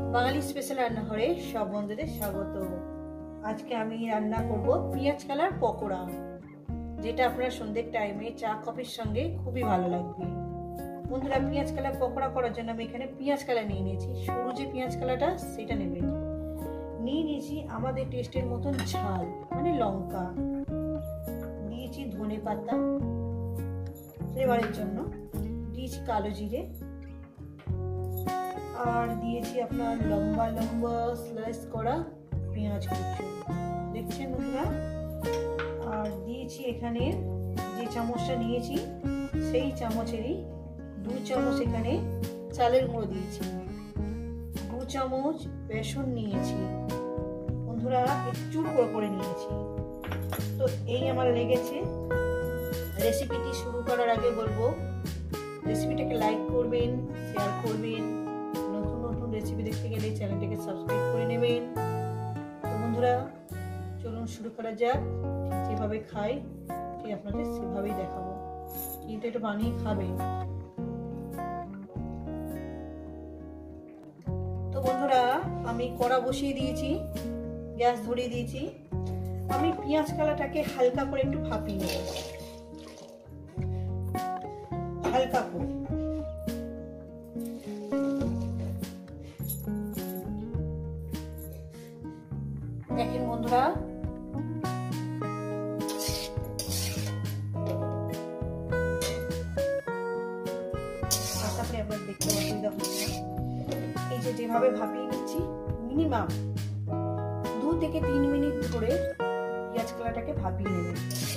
বাঙালি special রান্নাঘরে সব বন্ধুদের স্বাগত। আজকে আমি রান্না করব পেঁয়াজ কালার পকোড়া, যেটা আপনার সন্ধ্যের টাইমে চা কফির সঙ্গে খুবই ভালো লাগবে। বন্ধুরা, পেঁয়াজ কালার পকোড়া করার জন্য আমি এখানে পেঁয়াজ কালার নিয়ে নিয়েছি। সরু যে পেঁয়াজ কালারটা সেটা নেবেন। নিয়ে নিয়েছি আমাদের টেস্টের মতন ঝাল মানে লঙ্কা, দিয়েছি ধনে পাতা ফ্লেভারের জন্য, দিয়েছি কালো জিরে, আর দিয়েছি আপনার লম্বা লম্বা স্লাইস করা পেঁয়াজ কুচি, দেখছেন বন্ধুরা। আর দিয়েছি এখানে যে চামচটা নিয়েছি সেই চামচেরই 2 চামচ এখানে চালের গুঁড়ো দিয়েছি, 2 চামচ বেসন নিয়েছি বন্ধুরা, একটু চুড় করে নিয়েছি। তো এই আমার লেগেছে। রেসিপিটি শুরু করার আগে বলবো, রেসিপিটাকে লাইক করবেন, শেয়ার করবেন, রেসিপি দেখতে গেলে চ্যানেলটাকে সাবস্ক্রাইব করে নেবেন। তো বন্ধুরা, চলুন শুরু করা যাক। যেভাবে খাই ঠিক আপনাদের সেভাবেই দেখাবো, কিন্তু এটা বানিয়ে খাবেন। তো বন্ধুরা, আমি কড়া বসিয়ে দিয়েছি, গ্যাস ধরিয়ে দিয়েছি। আমি পেঁয়াজ কালাটাকে হালকা করে একটু ভাপিয়ে নেব, হালকা করে। দেখেন বন্ধুরা, আশা করি আপনার দেখতে অসুবিধা হচ্ছে না। এই যে যেভাবে ভাপিয়ে নিচ্ছি, মিনিমাম 2 থেকে 3 মিনিট ধরে পেঁয়াজ কালাটাকে ভাপিয়ে নেবেন।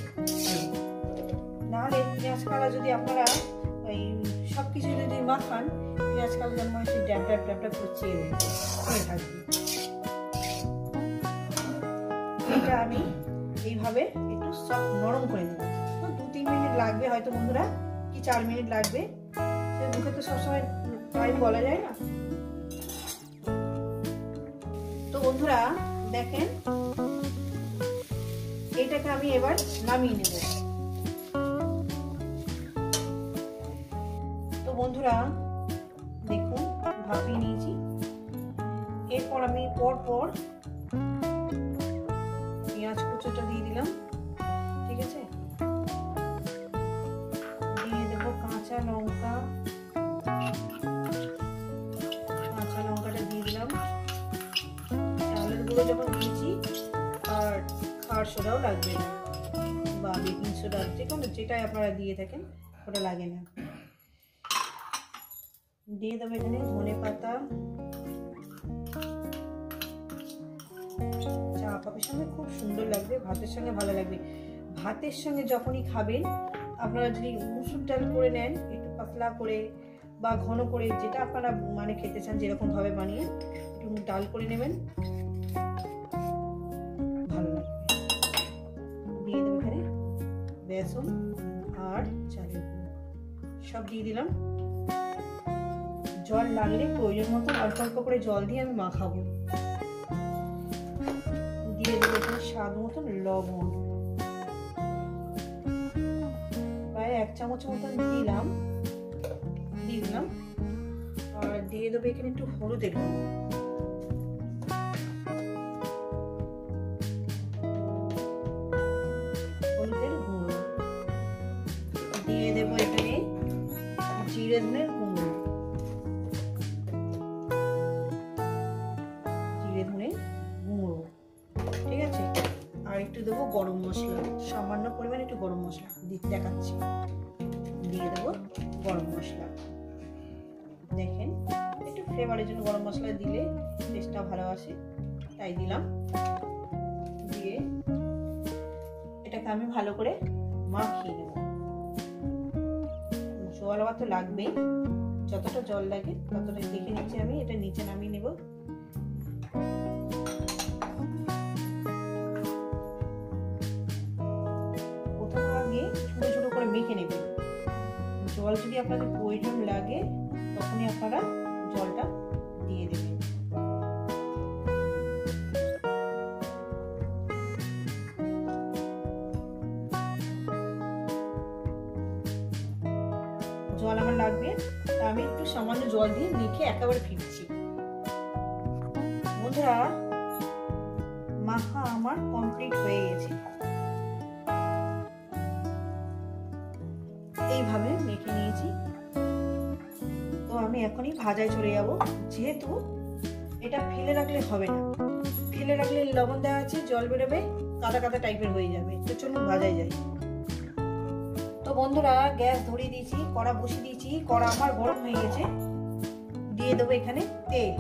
নাহলে পেঁয়াজ কালা যদি আপনারা ওই সবকিছু যদি মাখান, পেঁয়াজ কালা যেন একটু ড্যাবডা ড্যাবডা করছে হয়ে থাকবে। এটা আমি এইভাবে একটু সব নরম করে নেব। 2-3 মিনিট লাগবে হয়তো বন্ধুরা, কি 4 মিনিট লাগবে, সে মুখে তো সবসময় টাইম বলা যায় না। তো বন্ধুরা দেখেন, এটাকে আমি এবার নামিয়ে নেব। তো বন্ধুরা দেখুন, ভাপিয়ে নিয়েছি। এরপর আমি পর পেঁয়াজ কুচোটা দিয়ে দিলাম, ঠিক আছে। দিয়ে দেবো কাঁচা লঙ্কাটা দিয়ে দিলাম। চালের গুঁড়ো যখন দিয়েছি, আর খাবার সোডাও লাগবে না, বা বেকিং সোডা, যেটাই আপনারা দিয়ে থাকেন ওটা লাগে না। দিয়ে দেবো এখানে ধনে পাতা। চা কফির সঙ্গে খুব সুন্দর লাগবে, ভাতের সঙ্গে ভালো লাগবে। ভাতের সঙ্গে যখনই খাবেন, আপনারা যদি মুসুর ডাল করে নেন একটু পাতলা করে বা ঘন করে, যেটা আপনারা মানে খেতে চান, যেরকম ভাবে বানিয়ে একটু ডাল করে নেবেন, ভালো লাগবে। দিয়ে দেবো এখানে বেসন আর চালের গুঁড়ো সব দিয়ে দিলাম। জল লাগলে প্রয়োজন মতো অল্প অল্প করে জল দিয়ে আমি মাখাবো। দিয়ে দেবো এখানে স্বাদ মতন লবণ, প্রায় 1 চামচ মতন দিয়ে দিলাম। আর দিয়ে দেবো এখানে একটু হলুদের গুঁড়ো, দিয়ে দেবো এখানে জিরে ধনের গুঁড়ো, ঠিক আছে। আর একটু দেবো গরম মশলা, সামান্য পরিমাণ একটু গরম মশলা দেখাচ্ছি। দিয়ে দেবো গরম মশলা, দেখেন একটু ফ্লেভারের জন্য গরম মশলা দিলে টেস্টটা ভালো আসে, তাই দিলাম। দিয়ে এটাকে আমি ভালো করে মাখিয়ে নেব। জল আবার তো লাগবেই, যতটা জল লাগে ততটা দেখে নিচ্ছি আমি। এটা নিচে নামিয়ে নেব। ছোট করে মেখে নেবেন। জল যদি আপনাদের প্রয়োজন লাগে তখনই আপনারা জলটা দিয়ে দেবেন। জল আমার লাগবে, তা আমি একটু সামান্য জল দিয়ে মেখে একেবারে ফিরছি। বন্ধুরা মাখা আমার কমপ্লিট হয়ে গেছে। এইভাবে মেখে নিয়েছি। তো আমি এখনই ভাজায় চলে যাব, যেহেতু এটা ফেলে রাখলে হবে না, ফেলে রাখলে লবণ দেওয়া আছে, জল বেরোবে, কাদা কাদা টাইপের হয়ে যাবে। তো চলুন ভাজায় যাই। তো বন্ধুরা গ্যাস ধরিয়ে দিয়েছি, কড়া বসিয়ে দিয়েছি, কড়া আমার গরম হয়ে গেছে। দিয়ে দেবো এখানে তেল।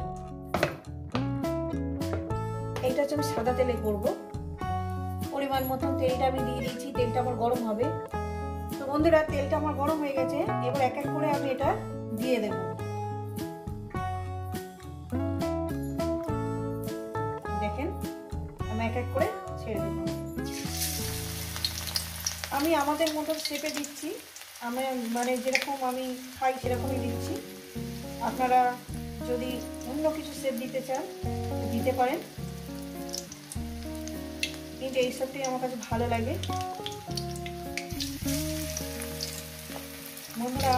এইটা হচ্ছে আমি সাদা তেলে করবো, পরিমাণ মতন তেলটা আমি দিয়ে দিয়েছি। তেলটা আমার গরম হবে। তো বন্ধুরা তেলটা আমার গরম হয়ে গেছে, এবার এক এক করে আমি এটা দিয়ে দেব। দেখেন আমি এক এক করে ছেড়ে দেব। আমি আমাদের মতো শেপে দিচ্ছি, আমি মানে যেরকম আমি খাই সেরকমই দিচ্ছি। আপনারা যদি অন্য কিছু শেপ দিতে চান দিতে পারেন, কিন্তু এই শেপটাই আমার কাছে ভালো লাগে। বন্ধুরা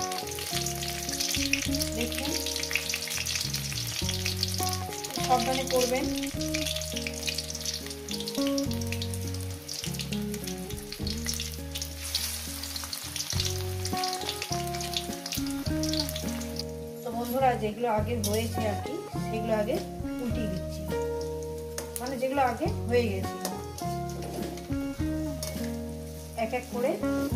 দেখুন, সাবধানে করবেন। তো বন্ধুরা যেগুলো আগে হয়েছে আর কি, সেগুলো আগে উল্টিয়ে দিচ্ছি, মানে যেগুলো আগে হয়ে গেছে এক এক করে।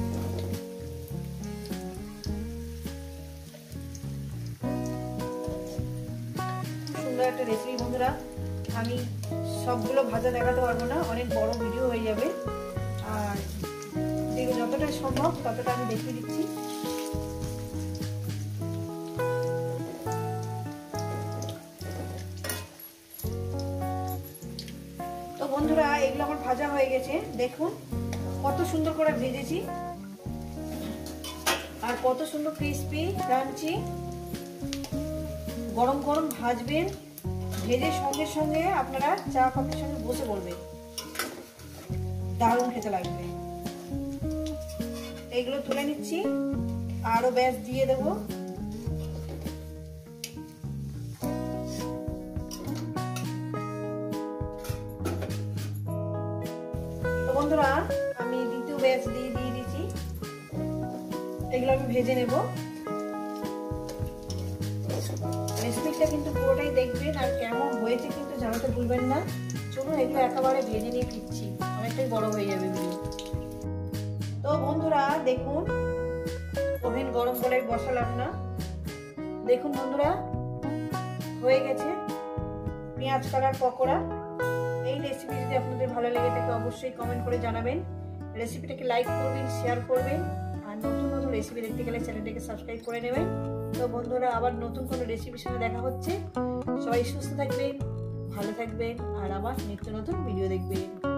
সুন্দর একটা রেসিপি বন্ধুরা। আমি সবগুলো ভাজা দেখাতে পারবো না, অনেক বড় ভিডিও হয়ে যাবে। আর যতটা সম্ভব ততটা আমি দেখিয়ে দিচ্ছি। তো বন্ধুরা এগুলো আমার ভাজা হয়ে গেছে। দেখুন কত সুন্দর করে ভেজেছি, আর কত সুন্দর ক্রিস্পি ক্রাঞ্চি। গরম গরম ভাজবেন, ভেজে সঙ্গে সঙ্গে আপনারা চা কফির সঙ্গে বসে পড়বেন, দারুণ খেতে লাগবে। এইগুলো তুলে নিচ্ছি, আরো ব্যাস দিয়ে দেবো। তো বন্ধুরা আমি দ্বিতীয় ব্যাচ দিয়ে দিয়েছি, এগুলো আমি ভেজে নেব। রেসিপিটা কিন্তু পুরোটাই দেখবেন, আর কেমন হয়েছে কিন্তু জানাতে ভুলবেন না। চলুন এগুলো একেবারে ভেজে নিয়ে ফিরছি, অনেকটাই বড় হয়ে যাবে ভিডিও। তো বন্ধুরা দেখুন, ওভেন গরম করে বসালাম না। দেখুন বন্ধুরা হয়ে গেছে পেঁয়াজ কালার পকোড়া। এই রেসিপি যদি আপনাদের ভালো লেগে থাকে অবশ্যই কমেন্ট করে জানাবেন। রেসিপিটাকে লাইক করবেন, শেয়ার করবেন, আর নতুন নতুন রেসিপি দেখতে গেলে চ্যানেলটাকে সাবস্ক্রাইব করে নেবেন। তো বন্ধুরা আবার নতুন কোনো রেসিপির সাথে দেখা হচ্ছে। সবাই সুস্থ থাকবেন, ভালো থাকবেন, আর আবার নিত্য নতুন ভিডিও দেখবেন।